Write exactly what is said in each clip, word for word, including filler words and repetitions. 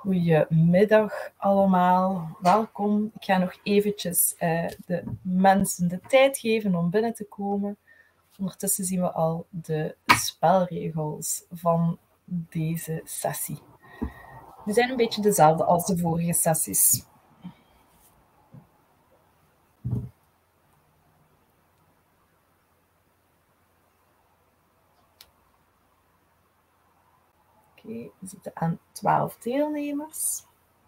Goedemiddag allemaal, welkom. Ik ga nog eventjes uh, de mensen de tijd geven om binnen te komen. Ondertussen zien we al de spelregels van deze sessie. Die zijn een beetje dezelfde als de vorige sessies. Oké, okay, we zitten aan twaalf deelnemers.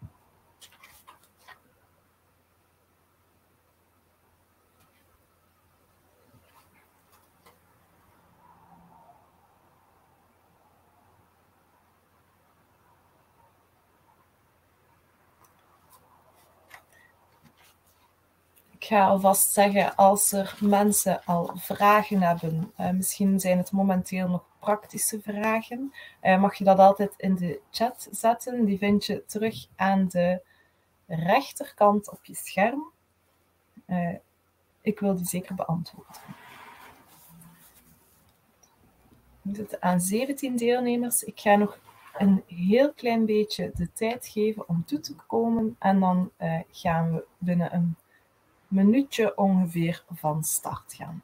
Ik ga alvast zeggen, als er mensen al vragen hebben, uh, misschien zijn het momenteel nog praktische vragen, uh, mag je dat altijd in de chat zetten. Die vind je terug aan de rechterkant op je scherm. Uh, ik wil die zeker beantwoorden. We zitten aan zeventien deelnemers. Ik ga nog een heel klein beetje de tijd geven om toe te komen en dan uh, gaan we binnen een minuutje ongeveer van start gaan.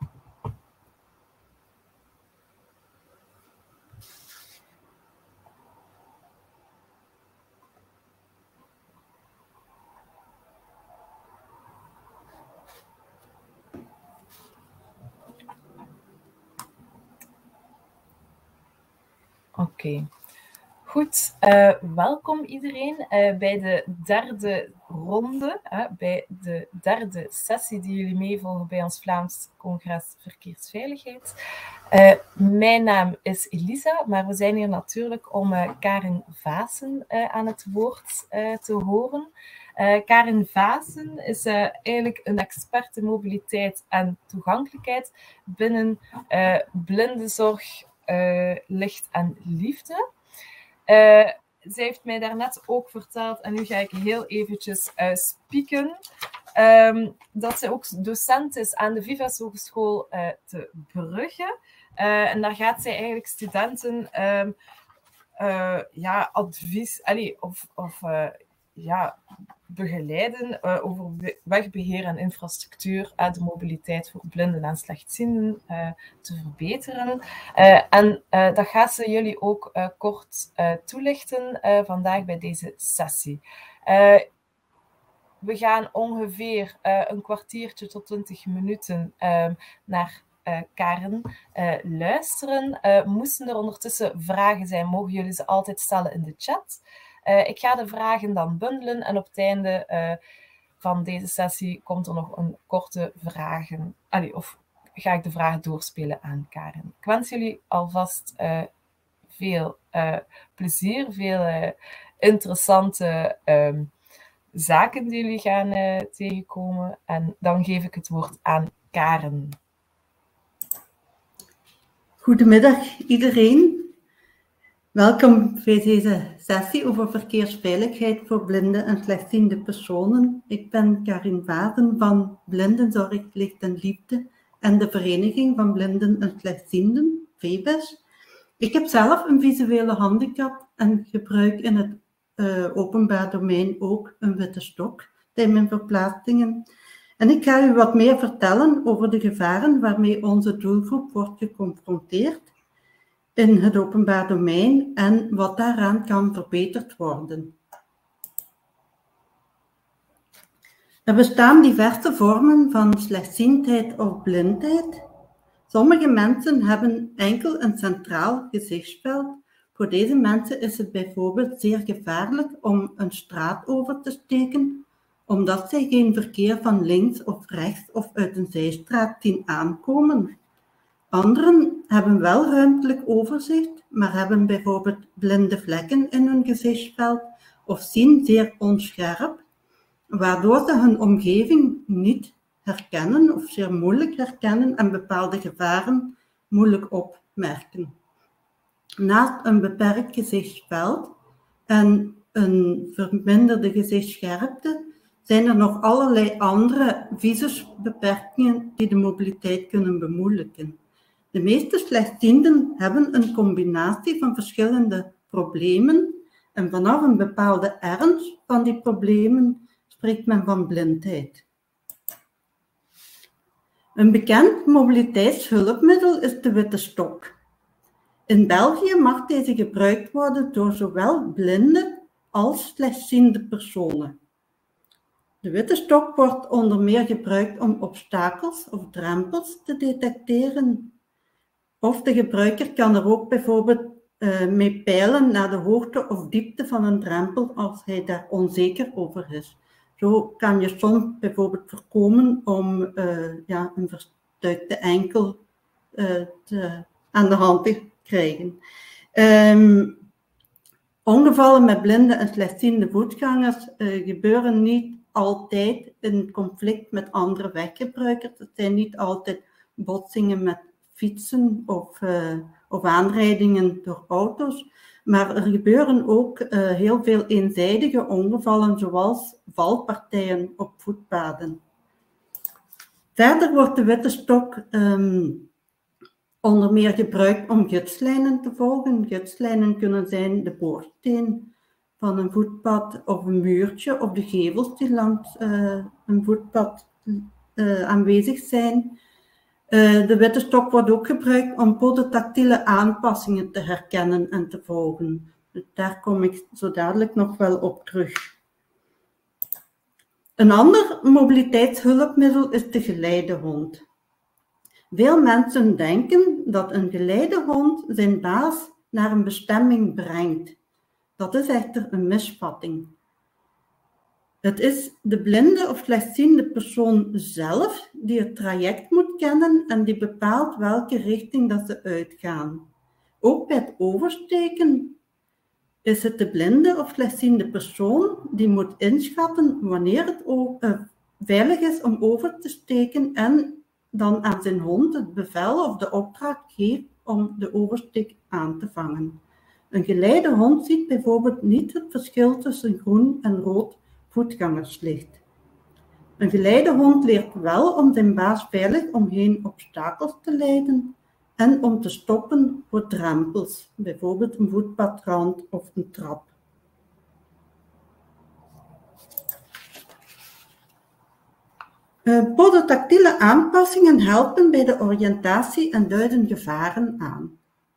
Oké. Okay. Goed, uh, welkom iedereen uh, bij de derde ronde, uh, bij de derde sessie die jullie meevolgen bij ons Vlaams Congres Verkeersveiligheid. Uh, mijn naam is Elisa, maar we zijn hier natuurlijk om uh, Karin Vaassen uh, aan het woord uh, te horen. Uh, Karin Vaassen is uh, eigenlijk een expert in mobiliteit en toegankelijkheid binnen uh, blindenzorg, uh, licht en liefde. Uh, zij heeft mij daarnet ook verteld, en nu ga ik heel eventjes uh, spieken, um, dat zij ook docent is aan de Vivas Hogeschool uh, te Brugge. Uh, en daar gaat zij eigenlijk studenten um, uh, ja, advies, allee, of, of uh, ja, begeleiden uh, over wegbeheer en infrastructuur, uh, de mobiliteit voor blinden en slechtzienden uh, te verbeteren. Uh, en uh, dat gaat ze jullie ook uh, kort uh, toelichten uh, vandaag bij deze sessie. Uh, we gaan ongeveer uh, een kwartiertje tot twintig minuten uh, naar Uh, Karin uh, luisteren. Uh, moesten er ondertussen vragen zijn, mogen jullie ze altijd stellen in de chat. Uh, ik ga de vragen dan bundelen en op het einde uh, van deze sessie komt er nog een korte vragen, allee, of ga ik de vragen doorspelen aan Karin. Ik wens jullie alvast uh, veel uh, plezier, veel uh, interessante uh, zaken die jullie gaan uh, tegenkomen en dan geef ik het woord aan Karin. Goedemiddag iedereen. Welkom bij deze sessie over verkeersveiligheid voor blinde en slechtziende personen. Ik ben Karin Vaassen van Blindenzorg, Licht en Liefde en de Vereniging van Blinden en Slechtzienden, V B E S. Ik heb zelf een visuele handicap en gebruik in het uh, openbaar domein ook een witte stok bij mijn verplaatsingen. En ik ga u wat meer vertellen over de gevaren waarmee onze doelgroep wordt geconfronteerd in het openbaar domein en wat daaraan kan verbeterd worden. Er bestaan diverse vormen van slechtziendheid of blindheid. Sommige mensen hebben enkel een centraal gezichtsveld. Voor deze mensen is het bijvoorbeeld zeer gevaarlijk om een straat over te steken, omdat zij geen verkeer van links of rechts of uit een zijstraat zien aankomen. Anderen hebben wel ruimtelijk overzicht, maar hebben bijvoorbeeld blinde vlekken in hun gezichtsveld of zien zeer onscherp, waardoor ze hun omgeving niet herkennen of zeer moeilijk herkennen en bepaalde gevaren moeilijk opmerken. Naast een beperkt gezichtsveld en een verminderde gezichtsscherpte zijn er nog allerlei andere visusbeperkingen die de mobiliteit kunnen bemoeilijken. De meeste slechtzienden hebben een combinatie van verschillende problemen En vanaf een bepaalde ernst van die problemen spreekt men van blindheid. Een bekend mobiliteitshulpmiddel is de witte stok. In België mag deze gebruikt worden door zowel blinde als slechtziende personen. De witte stok wordt onder meer gebruikt om obstakels of drempels te detecteren. Of de gebruiker kan er ook bijvoorbeeld uh, mee peilen naar de hoogte of diepte van een drempel als hij daar onzeker over is. Zo kan je soms bijvoorbeeld voorkomen om uh, ja, een verstuikte enkel uh, te, aan de hand te krijgen. Um, ongevallen met blinde en slechtziende voetgangers uh, gebeuren niet altijd in conflict met andere weggebruikers. Het zijn niet altijd botsingen met fietsen of, uh, of aanrijdingen door auto's. Maar er gebeuren ook uh, heel veel eenzijdige ongevallen, zoals valpartijen op voetpaden. Verder wordt de witte stok um, onder meer gebruikt om gidslijnen te volgen. Gidslijnen kunnen zijn de boorsteen van een voetpad of een muurtje of de gevels die langs uh, een voetpad uh, aanwezig zijn. Uh, de witte stok wordt ook gebruikt om podotactiele aanpassingen te herkennen en te volgen. Dus daar kom ik zo dadelijk nog wel op terug. Een ander mobiliteitshulpmiddel is de geleidehond. Veel mensen denken dat een geleidehond zijn baas naar een bestemming brengt. Dat is echter een misvatting. Het is de blinde of slechtziende persoon zelf die het traject moet kennen en die bepaalt welke richting dat ze uitgaan. Ook bij het oversteken is het de blinde of slechtziende persoon die moet inschatten wanneer het uh, veilig is om over te steken en dan aan zijn hond het bevel of de opdracht geeft om de oversteek aan te vangen. Een geleidehond ziet bijvoorbeeld niet het verschil tussen groen en rood voetgangerslicht. Een geleidehond leert wel om zijn baas veilig omheen obstakels te leiden en om te stoppen voor drempels, bijvoorbeeld een voetpadrand of een trap. Uh, podotactiele aanpassingen helpen bij de oriëntatie en duiden gevaren aan.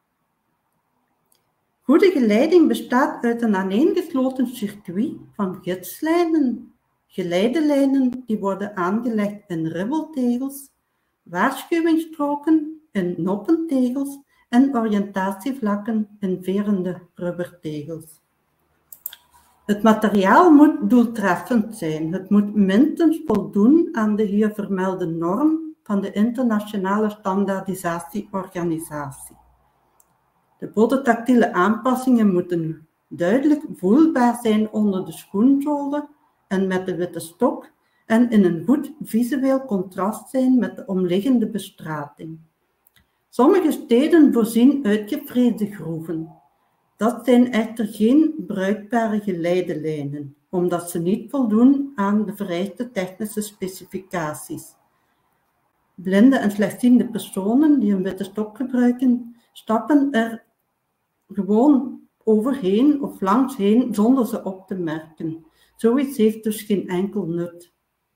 Goede geleiding bestaat uit een aaneengesloten circuit van gidslijnen, geleidelijnen die worden aangelegd in ribbeltegels, waarschuwingsstroken in noppentegels en oriëntatievlakken in verende rubbertegels. Het materiaal moet doeltreffend zijn. Het moet minstens voldoen aan de hier vermelde norm van de Internationale Standaardisatieorganisatie. De podotactiele aanpassingen moeten duidelijk voelbaar zijn onder de schoenzolen en met de witte stok en in een goed visueel contrast zijn met de omliggende bestrating. Sommige steden voorzien uitgevreesde groeven. Dat zijn echter geen bruikbare geleidelijnen, omdat ze niet voldoen aan de vereiste technische specificaties. Blinde en slechtziende personen die een witte stok gebruiken, stappen er gewoon overheen of langsheen zonder ze op te merken. Zoiets heeft dus geen enkel nut.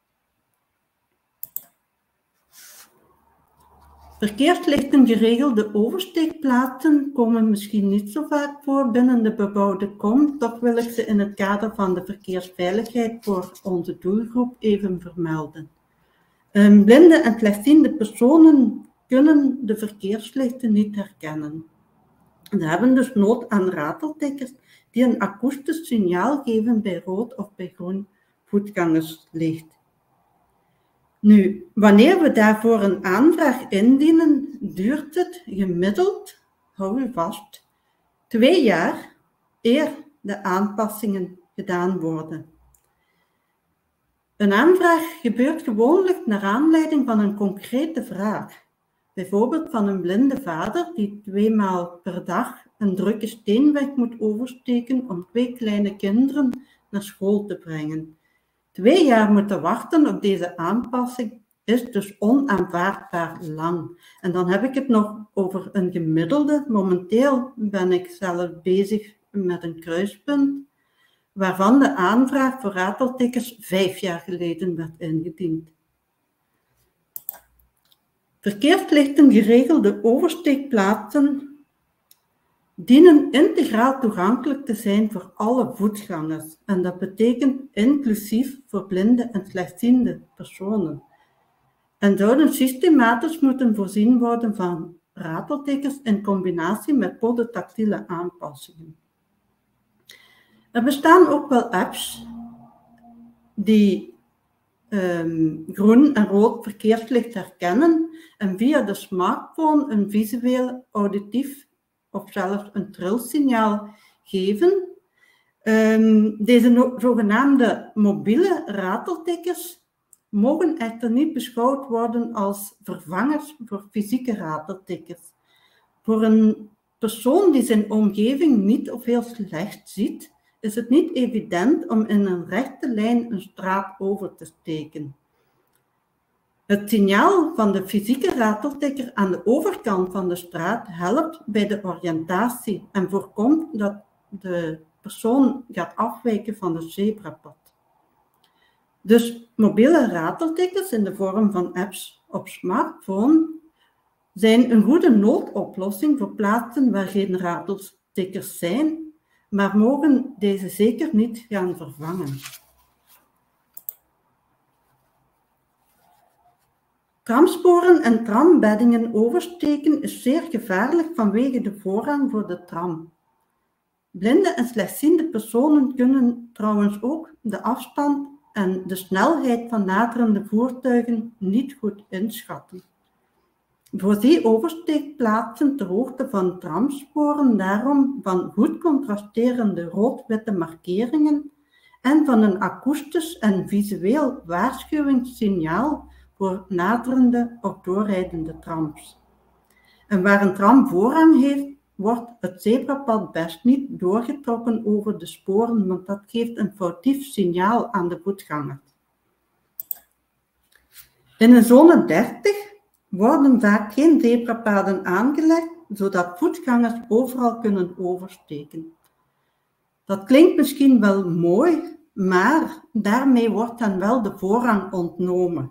Verkeerslichten geregelde oversteekplaatsen komen misschien niet zo vaak voor binnen de bebouwde kom, toch wil ik ze in het kader van de verkeersveiligheid voor onze doelgroep even vermelden. Um, blinde en slechtziende personen kunnen de verkeerslichten niet herkennen. Ze hebben dus nood aan rateltikkers die een akoestisch signaal geven bij rood of bij groen voetgangerslicht. Nu, wanneer we daarvoor een aanvraag indienen, duurt het gemiddeld, hou u vast, twee jaar eer de aanpassingen gedaan worden. Een aanvraag gebeurt gewoonlijk naar aanleiding van een concrete vraag. Bijvoorbeeld van een blinde vader die tweemaal per dag een drukke steenweg moet oversteken om twee kleine kinderen naar school te brengen. Twee jaar moeten wachten op deze aanpassing is dus onaanvaardbaar lang. En dan heb ik het nog over een gemiddelde. Momenteel ben ik zelf bezig met een kruispunt, waarvan de aanvraag voor rateltikkers vijf jaar geleden werd ingediend. Verkeerslichten geregelde oversteekplaatsen dienen integraal toegankelijk te zijn voor alle voetgangers. En dat betekent inclusief voor blinde en slechtziende personen. En zouden systematisch moeten voorzien worden van rateltikkers in combinatie met podotactiele aanpassingen. Er bestaan ook wel apps die um, groen en rood verkeerslicht herkennen en via de smartphone een visueel, auditief of zelfs een trilsignaal geven. Um, deze no- zogenaamde mobiele rateltikkers mogen echter niet beschouwd worden als vervangers voor fysieke rateltikkers. Voor een persoon die zijn omgeving niet of heel slecht ziet, is het niet evident om in een rechte lijn een straat over te steken. Het signaal van de fysieke rateltikker aan de overkant van de straat helpt bij de oriëntatie en voorkomt dat de persoon gaat afwijken van het zebrapad. Dus mobiele rateltikkers in de vorm van apps op smartphone zijn een goede noodoplossing voor plaatsen waar geen rateltikkers zijn, maar mogen deze zeker niet gaan vervangen. Tramsporen en trambeddingen oversteken is zeer gevaarlijk vanwege de voorrang voor de tram. Blinde en slechtziende personen kunnen trouwens ook de afstand en de snelheid van naderende voertuigen niet goed inschatten. Voorzie oversteekplaatsen ter hoogte van tramsporen daarom van goed contrasterende rood-witte markeringen en van een akoestisch en visueel waarschuwingssignaal voor naderende of doorrijdende trams. En waar een tram voorrang heeft, wordt het zebrapad best niet doorgetrokken over de sporen, want dat geeft een foutief signaal aan de voetganger. In een zone dertig worden vaak geen zebrapaden aangelegd, zodat voetgangers overal kunnen oversteken. Dat klinkt misschien wel mooi, maar daarmee wordt dan wel de voorrang ontnomen.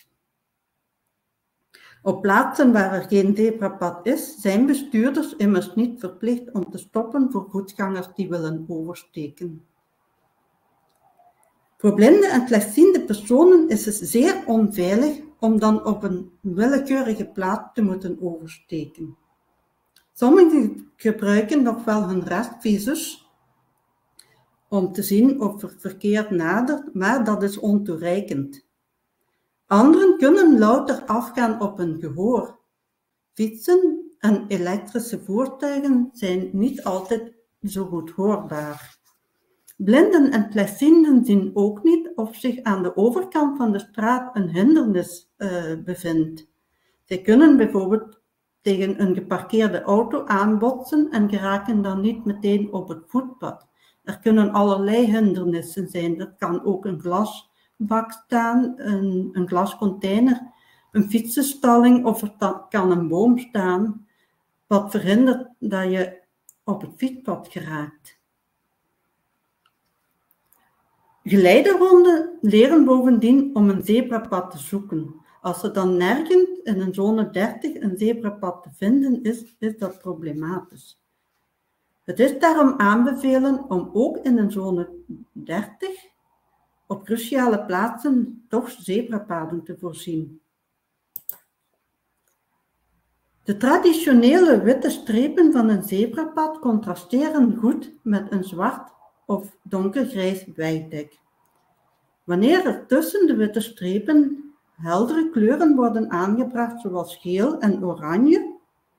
Op plaatsen waar er geen zebrapad is, zijn bestuurders immers niet verplicht om te stoppen voor voetgangers die willen oversteken. Voor blinde en slechtziende personen is het zeer onveilig om dan op een willekeurige plaats te moeten oversteken. Sommigen gebruiken nog wel hun restvisus om te zien of er verkeer nadert, maar dat is ontoereikend. Anderen kunnen louter afgaan op hun gehoor. Fietsen en elektrische voertuigen zijn niet altijd zo goed hoorbaar. Blinden en slechtzienden zien ook niet of zich aan de overkant van de straat een hindernis uh, bevindt. Zij kunnen bijvoorbeeld tegen een geparkeerde auto aanbotsen en geraken dan niet meteen op het voetpad. Er kunnen allerlei hindernissen zijn. Dat kan ook een glasbak staan, een, een glascontainer, een fietsenstalling of er kan een boom staan, wat verhindert dat je op het fietspad geraakt. Geleidehonden leren bovendien om een zebrapad te zoeken. Als er dan nergens in een zone dertig een zebrapad te vinden is, is dat problematisch. Het is daarom aanbevelen om ook in een zone dertig op cruciale plaatsen toch zebrapaden te voorzien. De traditionele witte strepen van een zebrapad contrasteren goed met een zwart of donkergrijs wijddek. Wanneer er tussen de witte strepen heldere kleuren worden aangebracht, zoals geel en oranje,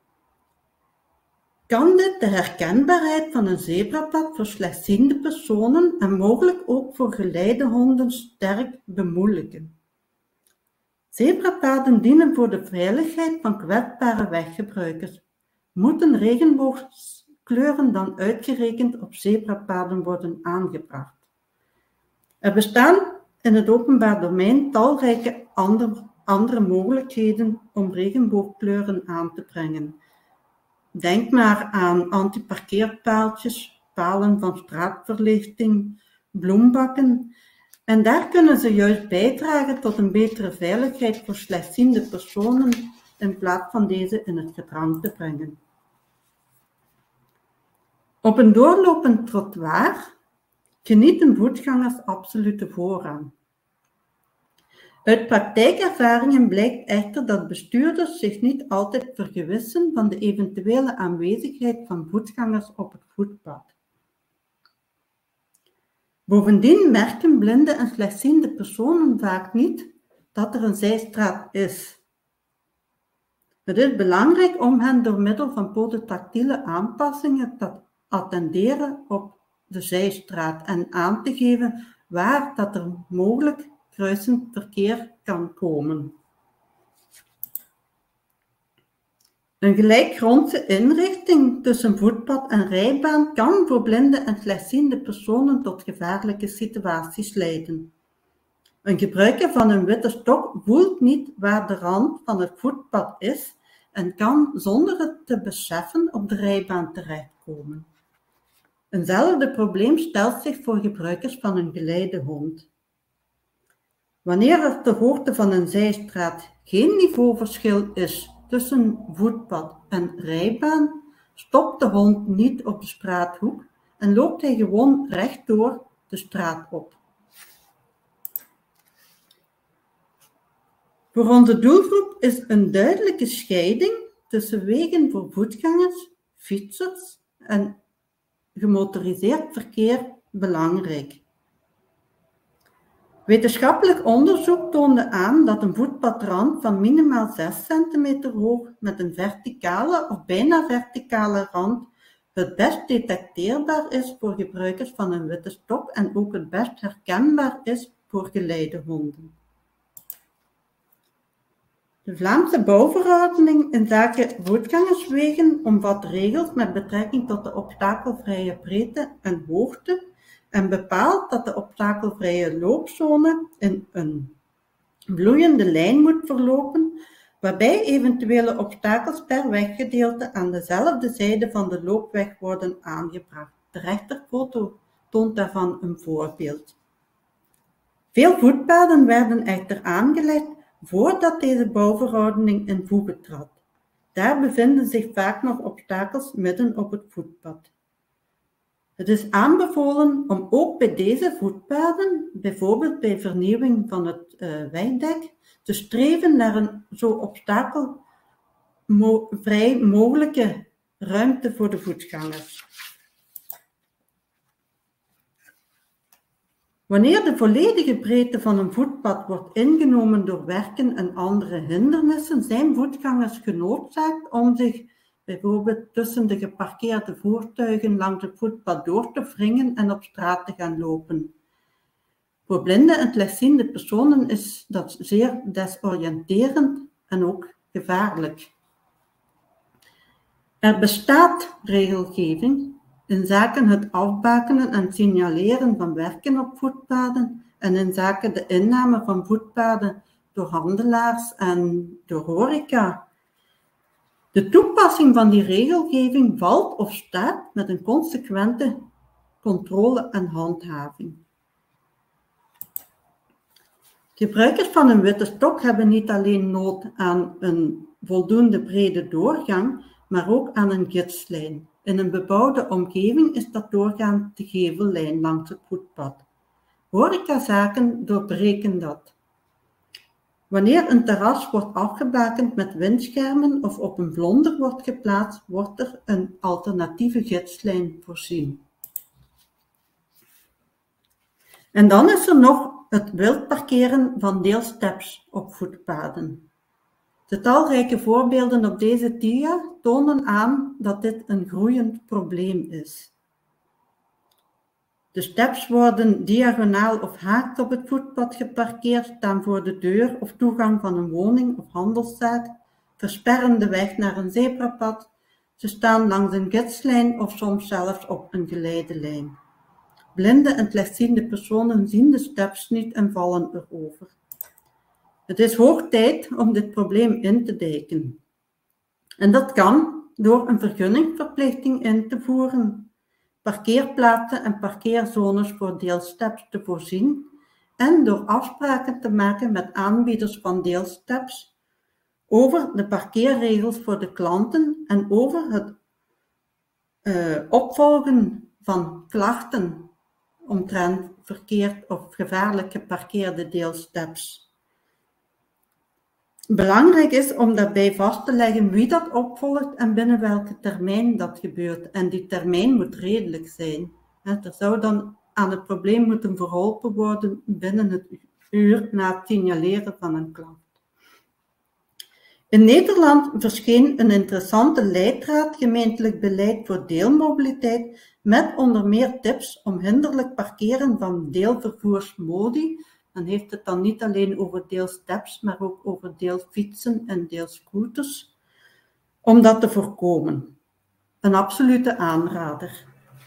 kan dit de herkenbaarheid van een zebrapad voor slechtziende personen en mogelijk ook voor geleidehonden sterk bemoeilijken. Zebrapaden dienen voor de veiligheid van kwetsbare weggebruikers. Moeten regenboogkleuren dan uitgerekend op zebrapaden worden aangebracht? Er bestaan in het openbaar domein talrijke andere, andere mogelijkheden om regenboogkleuren aan te brengen. Denk maar aan antiparkeerpaaltjes, palen van straatverlichting, bloembakken. En daar kunnen ze juist bijdragen tot een betere veiligheid voor slechtziende personen in plaats van deze in het gedrang te brengen. Op een doorlopend trottoir genieten voetgangers absolute voorrang. Uit praktijkervaringen blijkt echter dat bestuurders zich niet altijd vergewissen van de eventuele aanwezigheid van voetgangers op het voetpad. Bovendien merken blinde en slechtziende personen vaak niet dat er een zijstraat is. Het is belangrijk om hen door middel van podotactiele aanpassingen te attenderen op de zijstraat en aan te geven waar dat er mogelijk kruisend verkeer kan komen. Een gelijkgrondse inrichting tussen voetpad en rijbaan kan voor blinde en slechtziende personen tot gevaarlijke situaties leiden. Een gebruiker van een witte stok voelt niet waar de rand van het voetpad is en kan zonder het te beseffen op de rijbaan terechtkomen. Eenzelfde probleem stelt zich voor gebruikers van een geleidehond. Wanneer er ter hoogte van een zijstraat geen niveauverschil is tussen voetpad en rijbaan, stopt de hond niet op de straathoek en loopt hij gewoon rechtdoor de straat op. Voor onze doelgroep is een duidelijke scheiding tussen wegen voor voetgangers, fietsers en gemotoriseerd verkeer belangrijk. Wetenschappelijk onderzoek toonde aan dat een voetpadrand van minimaal zes centimeter hoog met een verticale of bijna verticale rand het best detecteerbaar is voor gebruikers van een witte stok en ook het best herkenbaar is voor geleidehonden. De Vlaamse bouwverordening inzake voetgangerswegen omvat regels met betrekking tot de obstakelvrije breedte en hoogte en bepaalt dat de obstakelvrije loopzone in een vloeiende lijn moet verlopen, waarbij eventuele obstakels per weggedeelte aan dezelfde zijde van de loopweg worden aangebracht. De rechterfoto toont daarvan een voorbeeld. Veel voetpaden werden echter aangelegd voordat deze bouwverordening in voege trad. Daar bevinden zich vaak nog obstakels midden op het voetpad. Het is aanbevolen om ook bij deze voetpaden, bijvoorbeeld bij vernieuwing van het uh, wegdek, te streven naar een zo obstakelvrij mogelijke ruimte voor de voetgangers. Wanneer de volledige breedte van een voetpad wordt ingenomen door werken en andere hindernissen, zijn voetgangers genoodzaakt om zich bijvoorbeeld tussen de geparkeerde voertuigen langs het voetpad door te wringen en op straat te gaan lopen. Voor blinde en slechtziende personen is dat zeer desoriënterend en ook gevaarlijk. Er bestaat regelgeving inzake het afbakenen en signaleren van werken op voetpaden en inzake de inname van voetpaden door handelaars en door horeca. De toepassing van die regelgeving valt of staat met een consequente controle en handhaving. Gebruikers van een witte stok hebben niet alleen nood aan een voldoende brede doorgang, maar ook aan een gidslijn. In een bebouwde omgeving is dat doorgaans de gevellijn langs het voetpad. Horecazaken doorbreken dat. Wanneer een terras wordt afgebakend met windschermen of op een vlonder wordt geplaatst, wordt er een alternatieve gidslijn voorzien. En dan is er nog het wild parkeren van deelsteps op voetpaden. De talrijke voorbeelden op deze dia tonen aan dat dit een groeiend probleem is. De steps worden diagonaal of haaks op het voetpad geparkeerd, staan voor de deur of toegang van een woning of handelszaak, versperren de weg naar een zebrapad, ze staan langs een gidslijn of soms zelfs op een geleidelijn. Blinde en slechtziende personen zien de steps niet en vallen erover. Het is hoog tijd om dit probleem in te dijken. En dat kan door een vergunningverplichting in te voeren. parkeerplaatsen en parkeerzones voor deelsteps te voorzien en door afspraken te maken met aanbieders van deelsteps over de parkeerregels voor de klanten en over het uh, opvolgen van klachten omtrent verkeerd of gevaarlijk geparkeerde deelsteps. Belangrijk is om daarbij vast te leggen wie dat opvolgt en binnen welke termijn dat gebeurt. En die termijn moet redelijk zijn. Er zou dan aan het probleem moeten verholpen worden binnen het uur na het signaleren van een klacht. In Nederland verscheen een interessante leidraad gemeentelijk beleid voor deelmobiliteit met onder meer tips om hinderlijk parkeren van deelvervoersmodi. Dan heeft het dan niet alleen over deelsteps, maar ook over deelfietsen en deelscooters, om dat te voorkomen. Een absolute aanrader.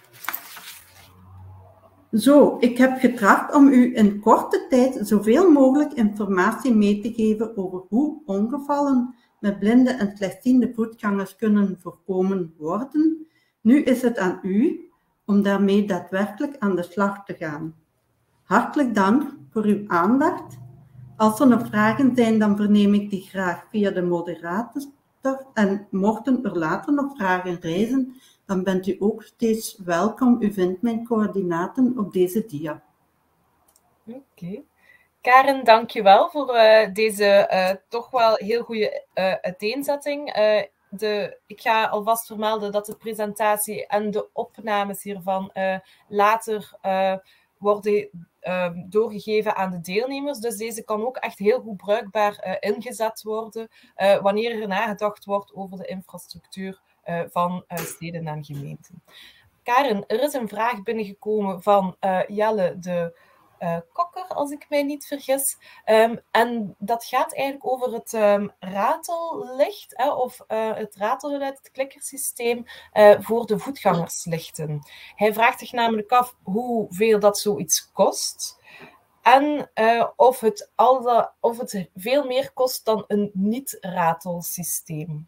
Zo, ik heb getracht om u in korte tijd zoveel mogelijk informatie mee te geven over hoe ongevallen met blinde en slechtziende voetgangers kunnen voorkomen worden. Nu is het aan u om daarmee daadwerkelijk aan de slag te gaan. Hartelijk dank voor uw aandacht. Als er nog vragen zijn, dan verneem ik die graag via de moderator. En mochten er later nog vragen reizen, dan bent u ook steeds welkom. U vindt mijn coördinaten op deze dia. Oké. Okay. Karen, dank je wel voor uh, deze uh, toch wel heel goede uh, uiteenzetting. Uh, de, ik ga alvast vermelden dat de presentatie en de opnames hiervan uh, later uh, worden uh, doorgegeven aan de deelnemers. Dus deze kan ook echt heel goed bruikbaar uh, ingezet worden uh, wanneer er nagedacht wordt over de infrastructuur uh, van uh, steden en gemeenten. Karen, er is een vraag binnengekomen van uh, Jelle de uh, Kokker, als ik mij niet vergis. Um, en dat gaat eigenlijk over het um, ratellicht, hè, of uh, het ratelgeluid, het klikkersysteem uh, voor de voetgangerslichten. Hij vraagt zich namelijk af hoeveel dat zoiets kost. En uh, of, het al de, of het veel meer kost dan een niet-ratelsysteem.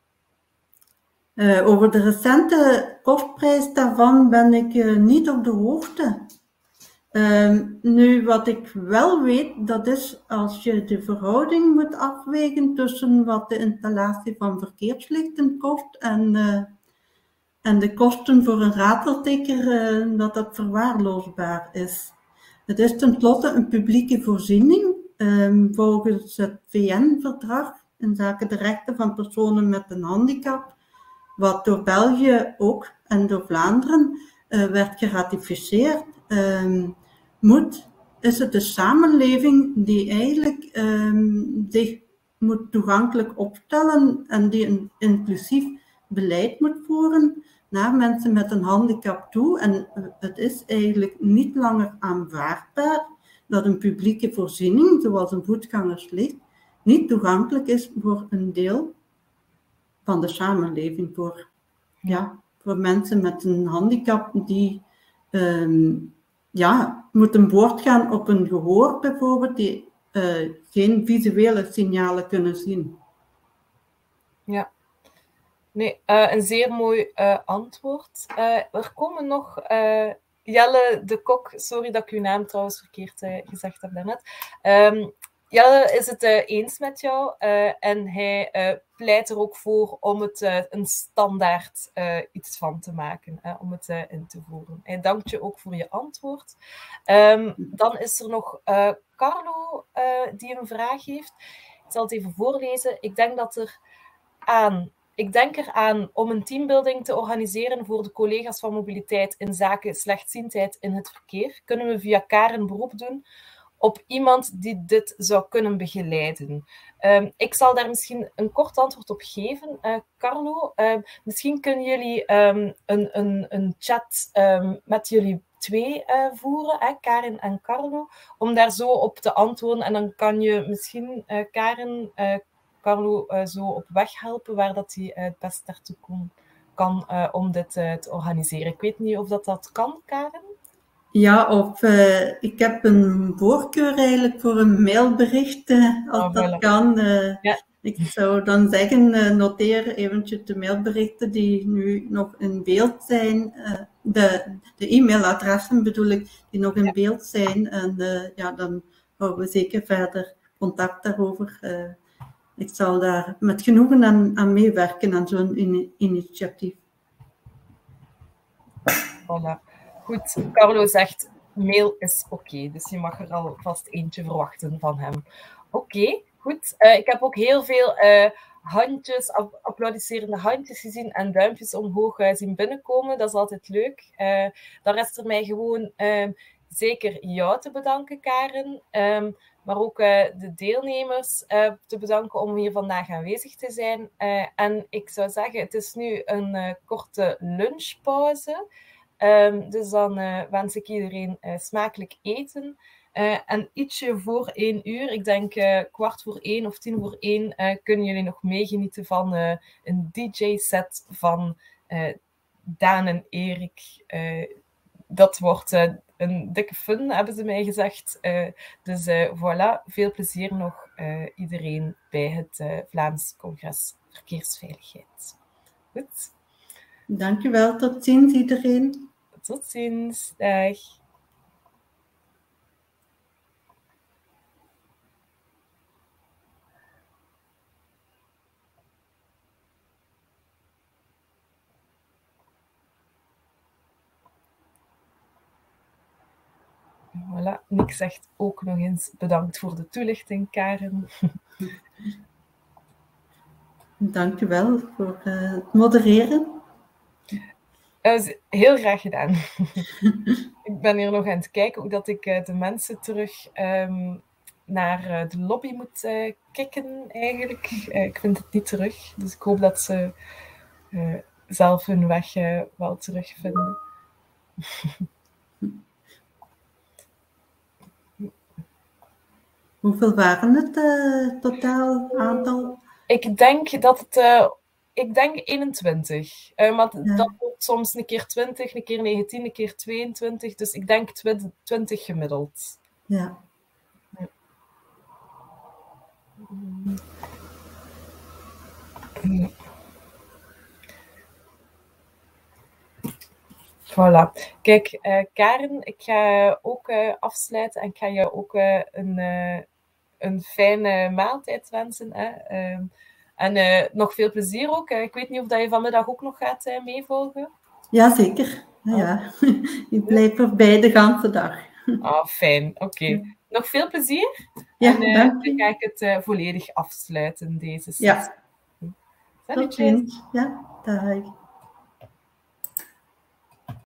Uh, over de recente kostprijs daarvan ben ik uh, niet op de hoogte. Uh, nu, wat ik wel weet, dat is als je de verhouding moet afwegen tussen wat de installatie van verkeerslichten kost en, uh, en de kosten voor een rateltikker, uh, dat dat verwaarloosbaar is. Het is tenslotte een publieke voorziening, uh, volgens het V N-verdrag in zaken de rechten van personen met een handicap, wat door België ook en door Vlaanderen uh, werd geratificeerd. Uh, moet, is het de samenleving die eigenlijk um, zich moet toegankelijk opstellen en die een inclusief beleid moet voeren naar mensen met een handicap toe. En het is eigenlijk niet langer aanvaardbaar dat een publieke voorziening, zoals een voetgangerslicht, niet toegankelijk is voor een deel van de samenleving, voor, ja, voor mensen met een handicap die um, ja, moeten voortgaan op een gehoor bijvoorbeeld, die uh, geen visuele signalen kunnen zien. Ja, nee, uh, een zeer mooi uh, antwoord. Uh, er komen nog... Uh, Jelle de Kok, sorry dat ik uw naam trouwens verkeerd uh, gezegd heb daarnet. Um, Jelle is het uh, eens met jou uh, en hij uh, pleit er ook voor om het uh, een standaard uh, iets van te maken, uh, om het uh, in te voeren. Hij dankt je ook voor je antwoord. Um, dan is er nog uh, Carlo uh, die een vraag heeft. Ik zal het even voorlezen. Ik denk dat er aan... Ik denk eraan om een teambuilding te organiseren voor de collega's van mobiliteit in zaken slechtziendheid in het verkeer. Kunnen we via Karen beroep doen op iemand die dit zou kunnen begeleiden. Um, ik zal daar misschien een kort antwoord op geven, uh, Carlo. Uh, misschien kunnen jullie um, een, een, een chat um, met jullie twee uh, voeren, hè, Karen en Carlo, om daar zo op te antwoorden. En dan kan je misschien, uh, Karen, uh, Carlo uh, zo op weg helpen waar dat hij uh, het best naartoe kon, kan uh, om dit uh, te organiseren. Ik weet niet of dat, dat kan, Karen? Ja, of uh, ik heb een voorkeur eigenlijk voor een mailbericht, uh, als oh, dat voilà. kan. Uh, ja. Ik zou dan zeggen, uh, noteer eventjes de mailberichten die nu nog in beeld zijn. Uh, de, de e-mailadressen bedoel ik, die nog in ja. beeld zijn. En uh, ja, dan houden we zeker verder contact daarover. Uh, ik zal daar met genoegen aan, aan meewerken aan zo'n in, initiatief. Voilà. Goed, Carlo zegt, mail is oké, okay, dus je mag er alvast eentje verwachten van hem. Oké, okay, goed. Uh, ik heb ook heel veel uh, handjes, applaudisserende handjes gezien en duimpjes omhoog uh, zien binnenkomen. Dat is altijd leuk. Uh, dan rest er mij gewoon uh, zeker jou te bedanken, Karen. Um, maar ook uh, de deelnemers uh, te bedanken om hier vandaag aanwezig te zijn. Uh, en ik zou zeggen, het is nu een uh, korte lunchpauze. Um, dus dan uh, wens ik iedereen uh, smakelijk eten. Uh, en ietsje voor één uur, ik denk uh, kwart voor één of tien voor één, uh, kunnen jullie nog meegenieten van uh, een D J-set van uh, Daan en Erik. Uh, dat wordt uh, een dikke fun, hebben ze mij gezegd. Uh, dus uh, voilà, veel plezier nog uh, iedereen bij het uh, Vlaams Congres Verkeersveiligheid. Goed. Dankjewel, tot ziens iedereen. Tot ziens, dag. Voilà, Nick zegt ook nog eens bedankt voor de toelichting, Karen. Dankjewel voor uh, het modereren. Uh, heel graag gedaan. Ik ben hier nog aan het kijken hoe dat ik uh, de mensen terug um, naar uh, de lobby moet uh, kicken, eigenlijk. Uh, ik vind het niet terug, dus ik hoop dat ze uh, zelf hun weg uh, wel terugvinden. Hoeveel waren het uh, totaal aantal? Ik denk dat het... Uh, ik denk eenentwintig. Uh, maar ja. Dat wordt soms een keer twintig, een keer negentien, een keer tweeëntwintig. Dus ik denk twintig gemiddeld. Ja. ja. Voilà. Kijk, uh, Karen, ik ga ook uh, afsluiten en ik ga je ook uh, een, uh, een fijne maaltijd wensen. Hè? Uh, en uh, nog veel plezier ook. Uh, ik weet niet of dat je vanmiddag ook nog gaat uh, meevolgen. Jazeker. Ja, oh. ja. Ik blijf erbij de hele dag. Ah, fijn. Oké. Okay. Ja. Nog veel plezier. Ja, en uh, dank dan ga ik het uh, volledig afsluiten, deze sessie. Ja. Salut. Tot ziens. Ja, dag.